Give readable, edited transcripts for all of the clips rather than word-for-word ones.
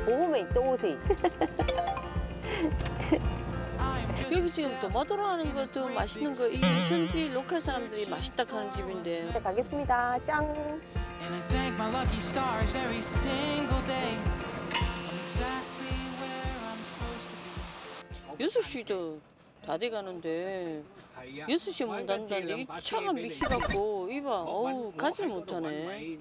오메 또 오세요. 여기 지금 도마도로 하는 것도 맛있는 거, 이 현지 로컬 사람들이 맛있다 하는 집인데. 자, 가겠습니다. 짱. And I thank my lucky stars every single day. I'm exactly where I'm supposed to be. 6시도 다 돼가는데 6시에 문 닫는다는데 이 차가 미치갖고 이봐 어우 가지 못하네.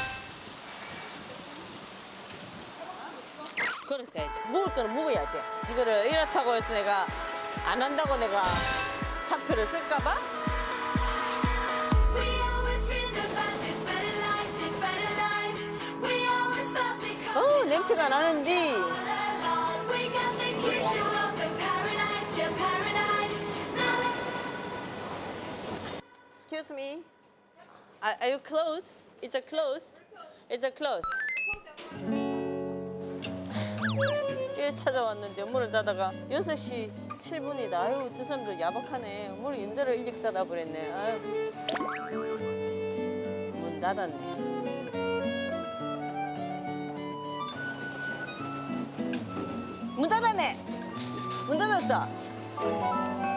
그렇다 이제 먹을 거는 먹어야지. 이거를 이렇다고 해서 내가 안 한다고 내가 사표를 쓸까 봐? 냄새가 나는데. Excuse me. Are you closed? Is it closed? Is it closed? 일 찾아왔는데 문을 닫아가 6시 7분이다. 아유, 저 사람들 야박하네. 문을 인대로 일찍 닫아버렸네. 아유. 문 닫았네. 문 닫았네. 문 닫았어.